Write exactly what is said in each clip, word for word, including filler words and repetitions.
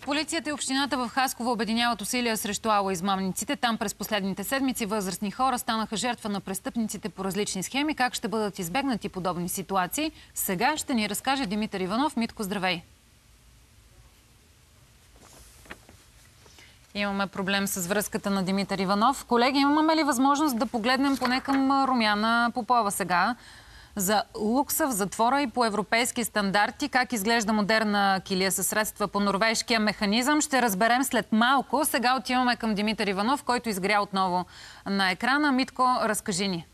Полицията и общината в Хасково обединяват усилия срещу ало измамниците. Там през последните седмици възрастни хора станаха жертва на престъпниците по различни схеми. Как ще бъдат избегнати подобни ситуации? Сега ще ни разкаже Димитър Иванов. Митко, здравей! Имаме проблем с връзката на Димитър Иванов. Колеги, имаме ли възможност да погледнем поне към Румяна Попова сега? За лукса в затвора и по европейски стандарти, как изглежда модерна килия със средства по норвежкия механизъм, ще разберем след малко. Сега отиваме към Димитър Иванов, който изгря отново на екрана. Митко, разкажи ни.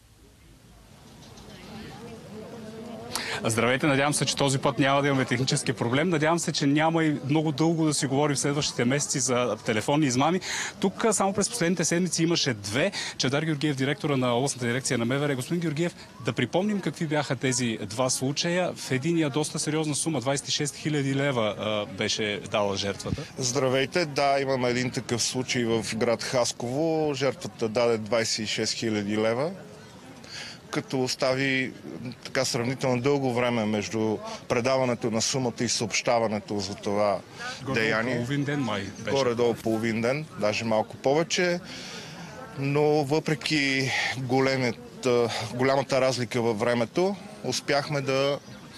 Здравейте, надявам се, че този път няма да имаме технически проблем. Надявам се, че няма и много дълго да си говорим в следващите месеци за телефонни измами. Тук само през последните седмици имаше две. Чавдар Георгиев, директора на областната дирекция на МВР. Господин Георгиев, да припомним какви бяха тези два случая. В единия доста сериозна сума, двадесет и шест хиляди лева беше дала жертвата. Здравейте, да, имаме един такъв случай в град Хасково. Жертвата даде двадесет и шест хиляди лева. Като остави така сравнително дълго време между предаването на сумата и съобщаването за това Горе деяние. Половин ден май беше. Горе-долу половин ден, даже малко повече. Но въпреки големата, голямата разлика във времето, успяхме да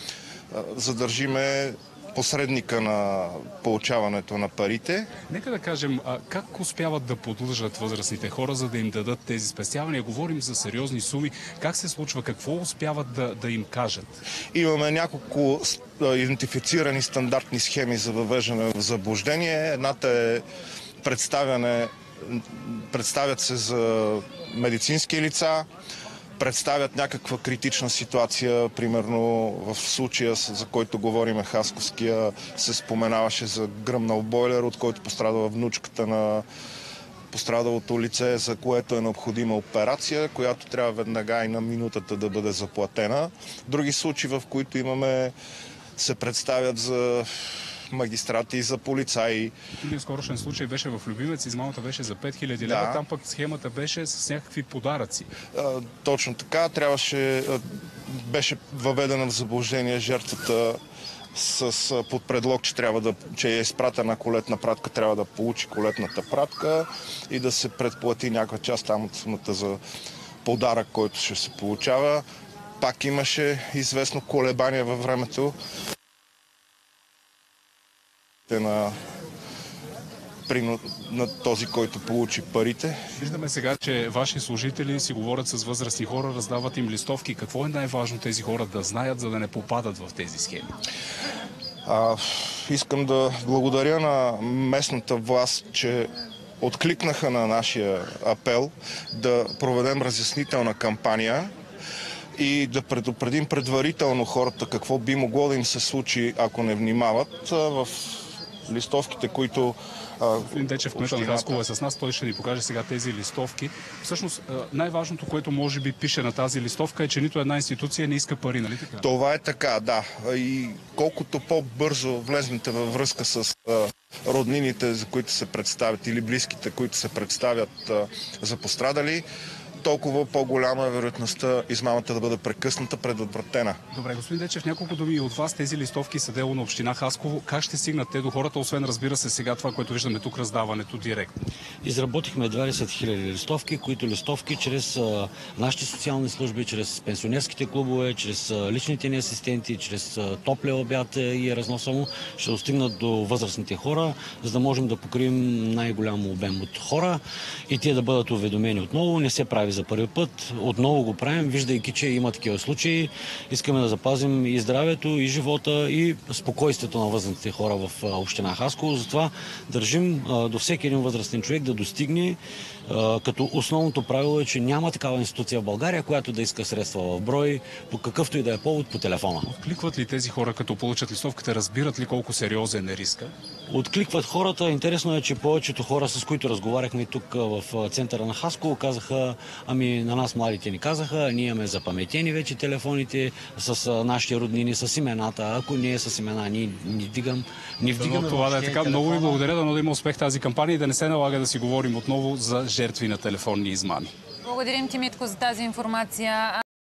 задържиме посредника на получаването на парите. Нека да кажем, а как успяват да подлъжат възрастните хора, за да им дадат тези спестявания? Говорим за сериозни суми. Как се случва? Какво успяват да, да им кажат? Имаме няколко идентифицирани стандартни схеми за въвеждане в заблуждение. Едната е представяне, представят се за медицински лица, представят някаква критична ситуация, примерно в случая, за който говорим, Хасковския, се споменаваше за гръмнал бойлер, от който пострадала внучката на пострадалото лице, за което е необходима операция, която трябва веднага и на минутата да бъде заплатена. Други случаи, в които имаме, се представят за магистрати, за полицаи. Един скорошен случай беше в Любимец, измамата беше за пет хиляди лева, да. Там пък схемата беше с някакви подаръци. А, точно така, трябваше, беше въведена в заблуждение жертвата с, под предлог, че, трябва да, че е изпратена колетна пратка, трябва да получи колетната пратка и да се предплати някаква част там от сумата за подарък, който ще се получава. Пак имаше известно колебание във времето на, на този, който получи парите. Виждаме сега, че ваши служители си говорят с възрастни хора, раздават им листовки. Какво е най-важно тези хора да знаят, за да не попадат в тези схеми? А, искам да благодаря на местната власт, че откликнаха на нашия апел да проведем разяснителна кампания и да предупредим предварително хората какво би могло да им се случи, ако не внимават. В листовките, които Господин Дечев, кметът на Хасково е с нас, той ще ни покаже сега тези листовки. Всъщност, най-важното, което може би пише на тази листовка, е, че нито една институция не иска пари, нали така? Това е така, да. И колкото по-бързо влезнете във връзка с роднините, за които се представят, или близките, които се представят за пострадали, толкова по-голяма е вероятността измамата да бъде прекъсната, предотвратена. Добре, господин Дечев, няколко думи от вас. Тези листовки са дело на община Хасково. Как ще стигнат те до хората, освен, разбира се, сега това, което виждаме тук, раздаването директно? Изработихме двадесет хиляди листовки, които листовки чрез а, нашите социални служби, чрез пенсионерските клубове, чрез а, личните ни асистенти, чрез а, топлия обяд и разноса му, ще достигнат до възрастните хора, за да можем да покрием най-голям обем от хора и те да бъдат уведомени отново. Не се прави за първи път. Отново го правим, виждайки, че има такива случаи. Искаме да запазим и здравето, и живота, и спокойствието на възрастните хора в община Хасково. Затова държим а, до всеки един възрастен човек да достигне, а, като основното правило е, че няма такава институция в България, която да иска средства в брой, по какъвто и да е повод, по телефона. Откликват ли тези хора, като получат листовката, разбират ли колко сериозен е риска? Откликват хората. Интересно е, че повечето хора, с които разговаряхме тук в центъра на Хасково, казаха, ами на нас младите ни казаха, ние имаме запаметени вече телефоните с нашите роднини, с имената. Ако не е с имена, ние не вдигам, не вдигаме. Това да е така. Много ви благодаря, да има успех тази кампания и да не се налага да си говорим отново за жертви на телефонни измами. Благодарим ти, Митко, за тази информация.